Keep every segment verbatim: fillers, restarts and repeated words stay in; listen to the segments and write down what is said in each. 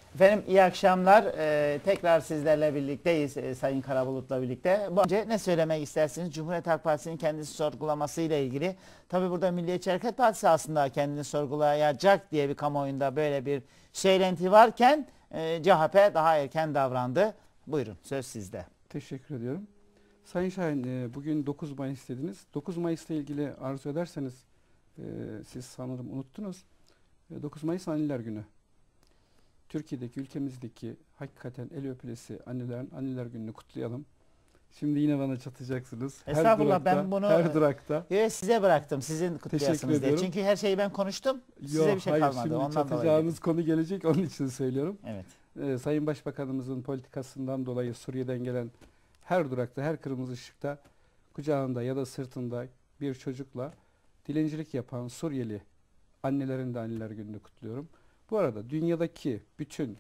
Efendim iyi akşamlar. Ee, tekrar sizlerle birlikteyiz e, Sayın Karabulut'la birlikte. Bu önce ne söylemek istersiniz? Cumhuriyet Halk Partisi'nin kendisi sorgulaması ile ilgili. Tabi burada Milliyetçi Hareket Partisi aslında kendini sorgulayacak diye bir kamuoyunda böyle bir söylenti varken e, C H P daha erken davrandı. Buyurun söz sizde. Teşekkür ediyorum. Sayın Şahin, e, bugün dokuz Mayıs dediniz. dokuz Mayıs'la ilgili arzu ederseniz e, siz sanırım unuttunuz. E, dokuz Mayıs Anneler Günü. Türkiye'deki, ülkemizdeki hakikaten el öpülesi annelerin Anneler Günü'nü kutlayalım. Şimdi yine bana çatacaksınız. Her Estağfurullah, durakta, ben bunu her durakta. e, size bıraktım. Sizin Teşekkür kutlayasınız diye. ediyorum. Çünkü her şeyi ben konuştum. Size Yok, bir şey hayır, kalmadı. şimdi Ondan dolayı. çatacağınız konu gelecek, onun için söylüyorum. Evet. Ee, Sayın Başbakanımızın politikasından dolayı Suriye'den gelen her durakta, her kırmızı ışıkta kucağında ya da sırtında bir çocukla dilencilik yapan Suriyeli annelerin de Anneler Günü'nü kutluyorum. Bu arada dünyadaki bütün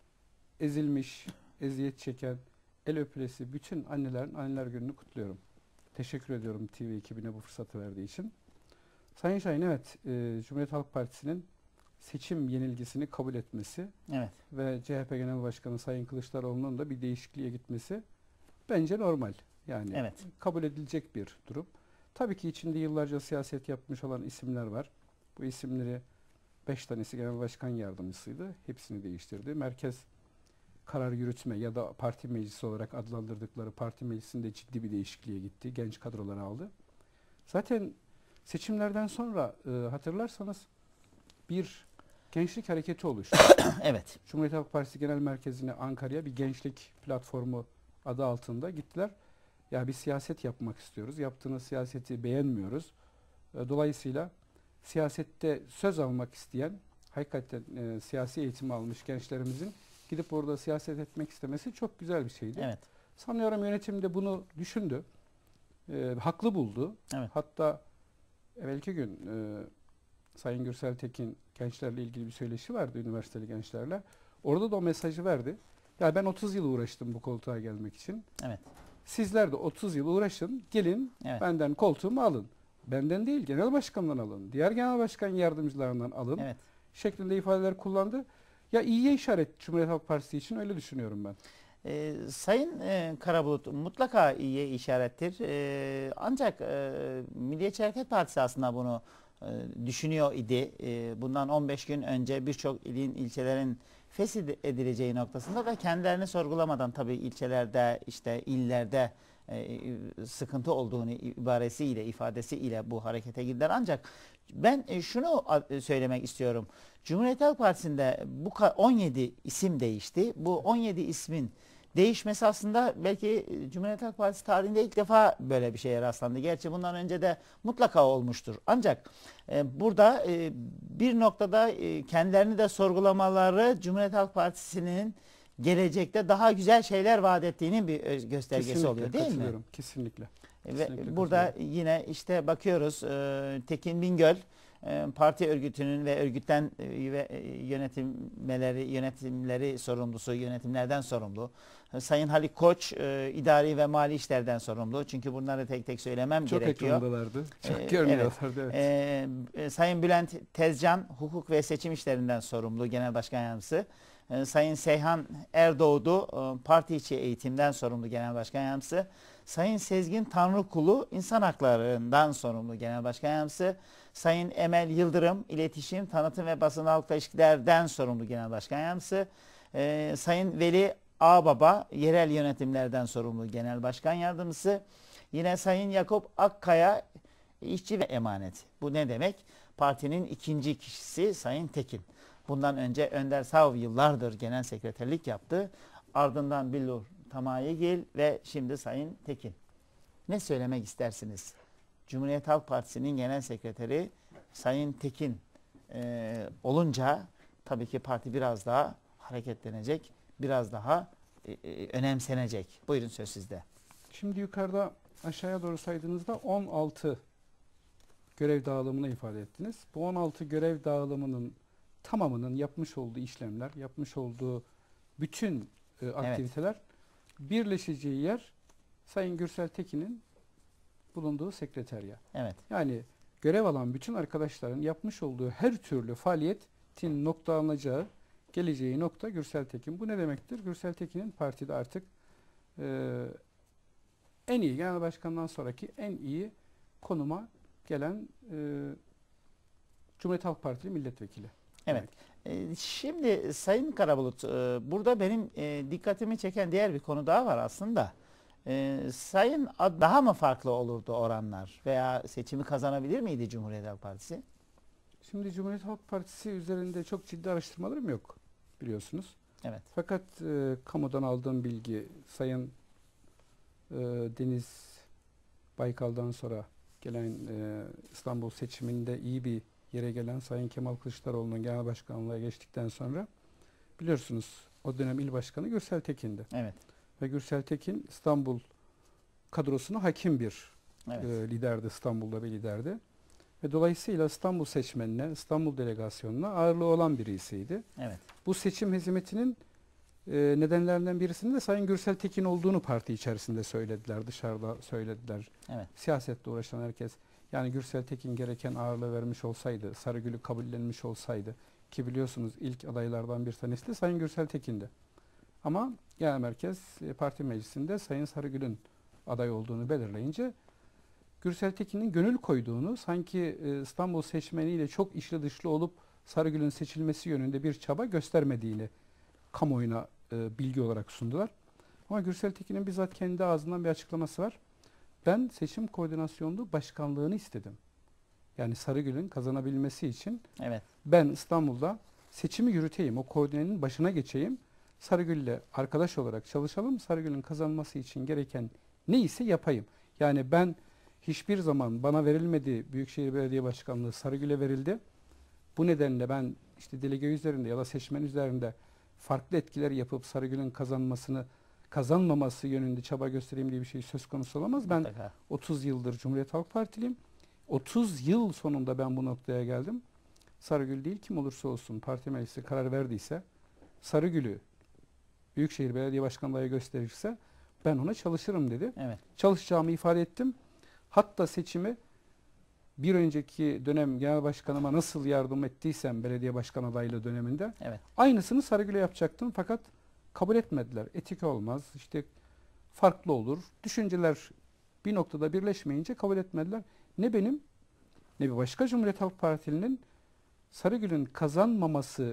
ezilmiş, eziyet çeken, el öpülesi bütün annelerin Anneler Günü'nü kutluyorum. Teşekkür ediyorum T V ekibine bu fırsatı verdiği için. Sayın Şahin, evet, e, Cumhuriyet Halk Partisi'nin seçim yenilgisini kabul etmesi Evet. ve C H P Genel Başkanı Sayın Kılıçdaroğlu'nun da bir değişikliğe gitmesi bence normal. Yani Evet. kabul edilecek bir durum. Tabii ki içinde yıllarca siyaset yapmış olan isimler var. Bu isimleri beş tanesi Genel Başkan Yardımcısıydı. Hepsini değiştirdi. Merkez Karar Yürütme ya da parti meclisi olarak adlandırdıkları parti meclisinde ciddi bir değişikliğe gitti. Genç kadroları aldı. Zaten seçimlerden sonra e, hatırlarsanız bir gençlik hareketi oluştu. Evet. Cumhuriyet Halk Partisi Genel Merkezi'ne Ankara'ya bir gençlik platformu adı altında gittiler. Ya bir siyaset yapmak istiyoruz. Yaptığınız siyaseti beğenmiyoruz. E, Dolayısıyla siyasette söz almak isteyen, hakikaten e, siyasi eğitimi almış gençlerimizin gidip orada siyaset etmek istemesi çok güzel bir şeydi. Evet. Sanıyorum yönetim de bunu düşündü. E, haklı buldu. Evet. Hatta evvelki gün e, Sayın Gürsel Tekin gençlerle ilgili bir söyleşi vardı, üniversiteli gençlerle. Orada da o mesajı verdi. Ya ben otuz yıl uğraştım bu koltuğa gelmek için. Evet. Sizler de otuz yıl uğraşın, gelin Evet. benden koltuğumu alın. Benden değil, genel başkandan alın. Diğer genel başkan yardımcılarından alın. Evet. Şeklinde ifadeler kullandı. Ya iyiye işaret Cumhuriyet Halk Partisi için, öyle düşünüyorum ben. Ee, Sayın e, Karabulut mutlaka iyiye işarettir. Ee, ancak e, Milliyetçi Hareket Partisi aslında bunu e, düşünüyor idi. E, bundan on beş gün önce birçok ilin, ilçelerin feshedileceği noktasında da kendilerini sorgulamadan tabii ilçelerde, işte illerde e, sıkıntı olduğunu ibaresiyle, ifadesiyle bu harekete girdiler. Ancak ben e, şunu a- söylemek istiyorum. Cumhuriyet Halk Partisi'nde bu ka- on yedi isim değişti. Bu on yedi ismin değişmesi aslında belki Cumhuriyet Halk Partisi tarihinde ilk defa böyle bir şeye rastlandı. Gerçi bundan önce de mutlaka olmuştur. Ancak e, burada e, bir noktada e, kendilerini de sorgulamaları Cumhuriyet Halk Partisi'nin gelecekte daha güzel şeyler vaat ettiğinin bir ö- göstergesi Kesinlikle oluyor değil mi? katılıyorum, kesinlikle. Ve Kesinlikle burada katılıyorum. yine işte bakıyoruz e, Tekin Bingöl e, parti örgütünün ve örgütten e, ve e, yönetimleri yönetimleri sorumlusu, yönetimlerden sorumlu. E, Sayın Haluk Koç e, idari ve mali işlerden sorumlu. Çünkü bunları tek tek söylemem Çok gerekiyor. ekrandalardı. Çok Ee, görünüyorlardı. Evet. Ee, e, Sayın Bülent Tezcan hukuk ve seçim işlerinden sorumlu Genel Başkan Yardımcısı. Ee, Sayın Seyhan Erdoğdu e, parti içi eğitimden sorumlu Genel Başkan Yardımcısı. Sayın Sezgin Tanrıkulu insan haklarından sorumlu Genel Başkan Yardımcısı. Sayın Emel Yıldırım iletişim, tanıtım ve basın halkla ilişkilerden sorumlu Genel Başkan Yardımcısı. Ee, Sayın Veli Ağbaba yerel yönetimlerden sorumlu Genel Başkan Yardımcısı. Yine Sayın Yakup Akkaya işçi ve emanet. Bu ne demek? Partinin ikinci kişisi Sayın Tekin. Bundan önce Önder Sav yıllardır genel sekreterlik yaptı. Ardından Billur Tamayegil ve şimdi Sayın Tekin. Ne söylemek istersiniz? Cumhuriyet Halk Partisi'nin genel sekreteri Sayın Tekin e, olunca tabii ki parti biraz daha hareketlenecek, biraz daha e, e, önemsenecek. Buyurun söz sizde. Şimdi yukarıda aşağıya doğru saydığınızda on altı görev dağılımını ifade ettiniz. Bu on altı görev dağılımının tamamının yapmış olduğu işlemler, yapmış olduğu bütün e, aktiviteler birleşeceği yer Sayın Gürsel Tekin'in bulunduğu sekreterya. Evet. Yani görev alan bütün arkadaşların yapmış olduğu her türlü faaliyetin noktalanacağı geleceği nokta Gürsel Tekin. Bu ne demektir? Gürsel Tekin'in partide artık e, en iyi, genel başkandan sonraki en iyi konuma gelen e, Cumhuriyet Halk Partili milletvekili. Evet. E, şimdi Sayın Karabulut, e, burada benim e, dikkatimi çeken diğer bir konu daha var aslında. E, Sayın Ad daha mı farklı olurdu oranlar veya seçimi kazanabilir miydi Cumhuriyet Halk Partisi? Şimdi Cumhuriyet Halk Partisi üzerinde çok ciddi araştırmalarım yok, biliyorsunuz. Evet. Fakat e, kamudan aldığım bilgi, Sayın e, Deniz Baykal'dan sonra gelen e, İstanbul seçiminde iyi bir yere gelen Sayın Kemal Kılıçdaroğlu'nun genel başkanlığa geçtikten sonra, biliyorsunuz o dönem il başkanı Gürsel Tekin'di. Evet. Ve Gürsel Tekin İstanbul kadrosuna hakim bir Evet. e, liderdi, İstanbul'da bir liderdi. Ve dolayısıyla İstanbul seçmenine, İstanbul delegasyonuna ağırlığı olan birisiydi. Evet. Bu seçim hizmetinin e, nedenlerinden birisinin de Sayın Gürsel Tekin olduğunu parti içerisinde söylediler, dışarıda söylediler. Evet. Siyasetle uğraşan herkes. Yani Gürsel Tekin gereken ağırlığı vermiş olsaydı, Sarıgül'ü kabullenmiş olsaydı, ki biliyorsunuz ilk adaylardan bir tanesi de Sayın Gürsel Tekin'di. Ama genel merkez e, parti meclisinde Sayın Sarıgül'ün aday olduğunu belirleyince Gürsel Tekin'in gönül koyduğunu, sanki e, İstanbul seçmeniyle çok içli dışlı olup Sarıgül'ün seçilmesi yönünde bir çaba göstermediğini kamuoyuna e, bilgi olarak sundular. Ama Gürsel Tekin'in bizzat kendi ağzından bir açıklaması var. Ben seçim koordinasyonlu başkanlığını istedim. Yani Sarıgül'ün kazanabilmesi için Evet. ben İstanbul'da seçimi yürüteyim, o koordinenin başına geçeyim. Sarıgül'le arkadaş olarak çalışalım. Sarıgül'ün kazanması için gereken neyse yapayım. Yani ben hiçbir zaman bana verilmedi, Büyükşehir Belediye Başkanlığı Sarıgül'e verildi. Bu nedenle ben işte delege üzerinde ya da seçmen üzerinde farklı etkiler yapıp Sarıgül'ün kazanmasını, kazanmaması yönünde çaba göstereyim diye bir şey söz konusu olamaz. Ben Mutlaka. otuz yıldır Cumhuriyet Halk Partiliyim. otuz yıl sonunda ben bu noktaya geldim. Sarıgül değil, kim olursa olsun parti meclisi karar verdiyse, Sarıgül'ü Büyükşehir Belediye Başkanlığı'na gösterirse ben ona çalışırım dedi. Evet. Çalışacağımı ifade ettim. Hatta seçimi bir önceki dönem genel başkanıma nasıl yardım ettiysem belediye başkan adaylığı döneminde Evet. aynısını Sarıgül'e yapacaktım, fakat kabul etmediler. Etik olmaz, işte farklı olur. Düşünceler bir noktada birleşmeyince kabul etmediler. Ne benim ne bir başka Cumhuriyet Halk Partili'nin Sarıgül'ün kazanmamasından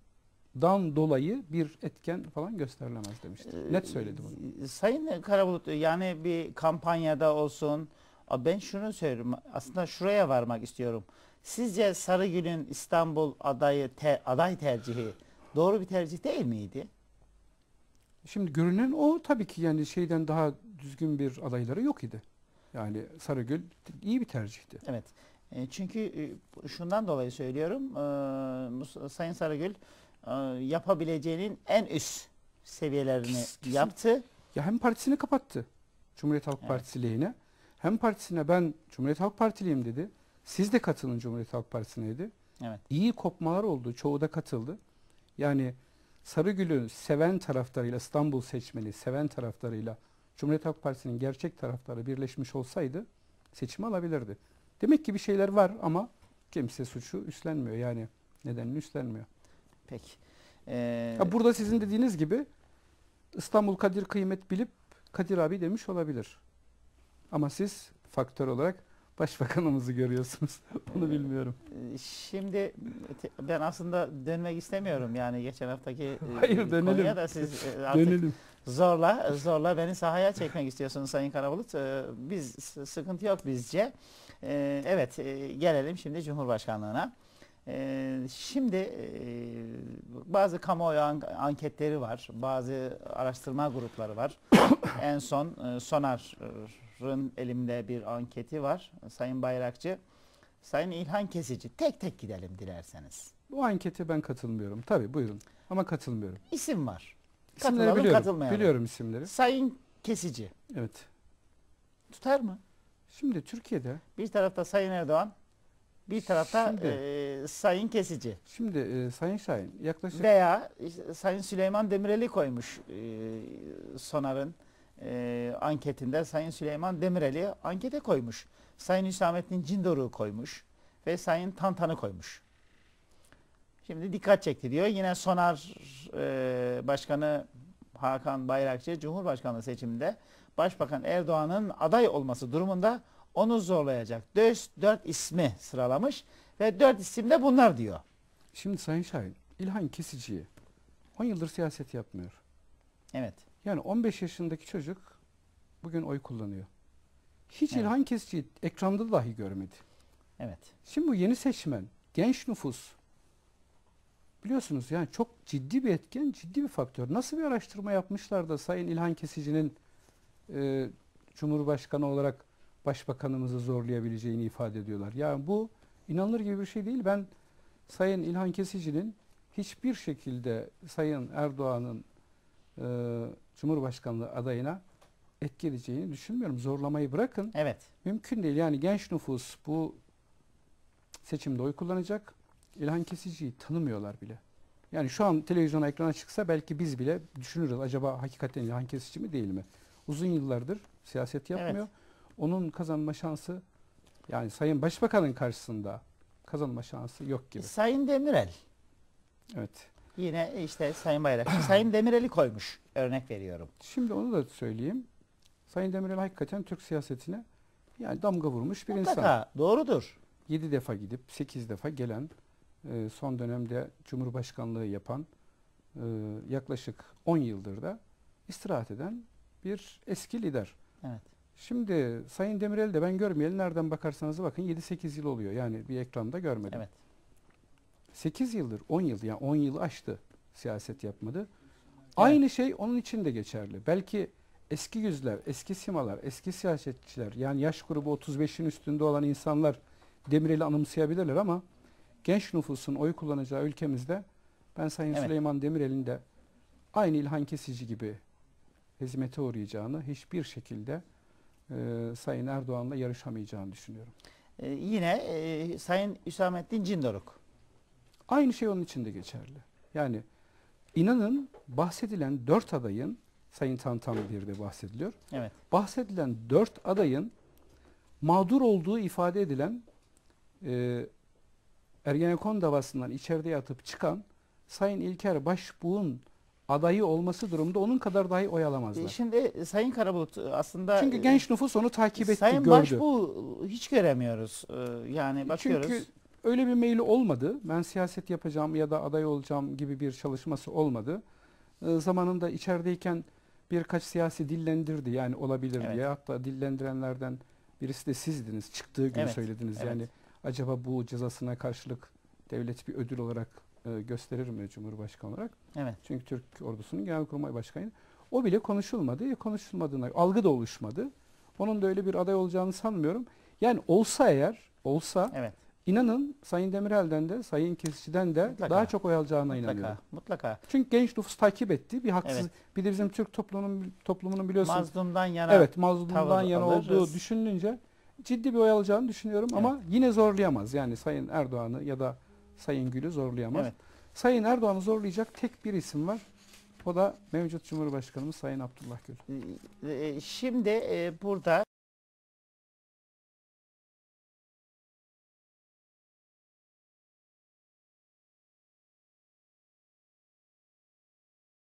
dolayı bir etken falan gösterilemez demişti. Ee, Net söyledi bunu. Sayın Karabulut, yani bir kampanyada olsun, ben şunu söylüyorum, aslında şuraya varmak istiyorum. Sizce Sarıgül'ün İstanbul adayı te, aday tercihi doğru bir tercih değil miydi? Şimdi görünen o, tabii ki yani şeyden daha düzgün bir adayları yok idi. Yani Sarıgül iyi bir tercihti. Evet. E, çünkü e, şundan dolayı söylüyorum. E, Sayın Sarıgül e, yapabileceğinin en üst seviyelerini Kesin. yaptı. Ya hem partisini kapattı Cumhuriyet Halk Evet. Partisi lehine, hem partisine ben Cumhuriyet Halk Partiliyim dedi. Siz de katılın Cumhuriyet Halk Partisi'ne dedi. Evet. İyi kopmalar oldu. Çoğu da katıldı. Yani Sarıgül'ü seven taraftarıyla, İstanbul seçmeni seven taraftarıyla Cumhuriyet Halk Partisi'nin gerçek taraftarı birleşmiş olsaydı seçimi alabilirdi. Demek ki bir şeyler var ama kimse suçu üstlenmiyor. Yani nedenini üstlenmiyor. Peki. E, Ha, burada sizin dediğiniz gibi İstanbul Kadir kıymet bilip Kadir abi demiş olabilir. Ama siz faktör olarak başbakanımızı görüyorsunuz. Onu bilmiyorum. e, Şimdi te- ben aslında dönmek istemiyorum, yani geçen haftaki e, Hayır, dönelim. konuya da siz e, artık Dönelim. zorla zorla beni sahaya çekmek istiyorsunuz Sayın Karabulut. E, Biz s- sıkıntı yok bizce. E, Evet, e, gelelim şimdi Cumhurbaşkanlığına. E, Şimdi e, bazı kamuoyu an- anketleri var, bazı araştırma grupları var. En son e, Sonar'ın elimde bir anketi var. Sayın Bayrakçı, Sayın İlhan Kesici, tek tek gidelim dilerseniz. Bu ankete ben katılmıyorum. Tabii buyurun. Ama katılmıyorum. İsim var. İsimleri Katılalım, biliyorum. katılmayalım. Biliyorum isimleri. Sayın Kesici Evet. tutar mı? Şimdi Türkiye'de Bir tarafta Sayın Erdoğan, bir tarafta Şimdi- e, Sayın Kesici. şimdi e, Sayın Şahin yaklaşık Veya işte Sayın Süleyman Demirel'i koymuş e, Sonar'ın e, anketinde. Sayın Süleyman Demirel'i ankete koymuş. Sayın Hüsamettin Cindoruk'u koymuş ve Sayın Tantan'ı koymuş. Şimdi dikkat çekti diyor. Yine Sonar e, Başkanı Hakan Bayrakçı Cumhurbaşkanlığı seçiminde Başbakan Erdoğan'ın aday olması durumunda onu zorlayacak dört ismi sıralamış ve dört isim de bunlar diyor. Şimdi Sayın Şahin, İlhan Kesici on yıldır siyaset yapmıyor. Evet. Yani on beş yaşındaki çocuk bugün oy kullanıyor. Hiç Evet. İlhan Kesici'yi ekranda dahi görmedi. Evet. Şimdi bu yeni seçmen, genç nüfus, biliyorsunuz yani çok ciddi bir etken, ciddi bir faktör. Nasıl bir araştırma yapmışlar da Sayın İlhan Kesici'nin e, Cumhurbaşkanı olarak Başbakanımızı zorlayabileceğini ifade ediyorlar. Yani bu inanılır gibi bir şey değil. Ben Sayın İlhan Kesici'nin hiçbir şekilde Sayın Erdoğan'ın e, Cumhurbaşkanlığı adayına etki edeceğini düşünmüyorum. Zorlamayı bırakın. Evet. Mümkün değil. Yani genç nüfus bu seçimde oy kullanacak. İlhan Kesici'yi tanımıyorlar bile. Yani şu an televizyona ekrana çıksa belki biz bile düşünürüz. Acaba hakikaten İlhan Kesici mi değil mi? Uzun yıllardır siyaset yapmıyor. Evet. Onun kazanma şansı, yani Sayın Başbakan'ın karşısında kazanma şansı yok gibi. Sayın Demirel. Evet. Yine işte Sayın Bayrakçı. Sayın Demirel'i koymuş. Örnek veriyorum. Şimdi onu da söyleyeyim. Sayın Demirel hakikaten Türk siyasetine yani damga vurmuş bir Mutlaka insan. doğrudur. yedi defa gidip sekiz defa gelen, e, son dönemde Cumhurbaşkanlığı yapan, e, yaklaşık on yıldır da istirahat eden bir eski lider. Evet. Şimdi Sayın Demirel'i de ben görmeyeli nereden bakarsanız bakın yedi sekiz yıl oluyor. Yani bir ekranda görmedim. Evet. sekiz yıldır, on yıl, yani on yılı aştı siyaset yapmadı. Aynı şey onun için de geçerli. Belki eski yüzler, eski simalar, eski siyasetçiler, yani yaş grubu otuz beşin üstünde olan insanlar Demirel'i anımsayabilirler ama genç nüfusun oy kullanacağı ülkemizde ben Sayın Evet. Süleyman Demirel'in de aynı İlhan Kesici gibi hizmete uğrayacağını, hiçbir şekilde e, Sayın Erdoğan'la yarışamayacağını düşünüyorum. Ee, yine e, Sayın Hüsamettin Cindoruk. Aynı şey onun için de geçerli. Yani inanın bahsedilen dört adayın, Sayın Tantan bir de bahsediliyor. Evet. Bahsedilen dört adayın mağdur olduğu ifade edilen, e, Ergenekon davasından içeride yatıp çıkan Sayın İlker Başbuğ'un adayı olması durumunda onun kadar dahi oy alamazlar. E, Şimdi Sayın Karabulut aslında Çünkü genç nüfus onu takip etti, Sayın gördü. Başbuğ hiç göremiyoruz. Ee, Yani bakıyoruz. Çünkü öyle bir meyli olmadı. Ben siyaset yapacağım ya da aday olacağım gibi bir çalışması olmadı. E, zamanında içerideyken birkaç siyasi dillendirdi, yani olabilir Evet. diye. Hatta dillendirenlerden birisi de sizdiniz. Çıktığı gün Evet, söylediniz. evet. Yani acaba bu cezasına karşılık devlet bir ödül olarak e, gösterir mi Cumhurbaşkanı olarak? Evet. Çünkü Türk ordusunun Genelkurmay Başkanı. O bile konuşulmadı. E, konuşulmadığına algı da oluşmadı. Onun da öyle bir aday olacağını sanmıyorum. Yani olsa eğer, olsa Evet. inanın Sayın Demirel'den de Sayın Kesici'den de Mutlaka. daha çok oy alacağına Mutlaka. inanıyorum. Mutlaka. Çünkü genç nüfus takip etti. Bir haksız, Evet. bir de bizim Türk toplumunun toplumunun biliyorsunuz. Mazlumdan yana Evet, mazlumdan tavır yana alırız. olduğu düşünülünce ciddi bir oy alacağını düşünüyorum ama yine zorlayamaz. Yani Sayın Erdoğan'ı ya da Sayın Gül'ü zorlayamaz. Evet. Sayın Erdoğan'ı zorlayacak tek bir isim var. O da mevcut Cumhurbaşkanımız Sayın Abdullah Gül. Ee, e, Şimdi e, burada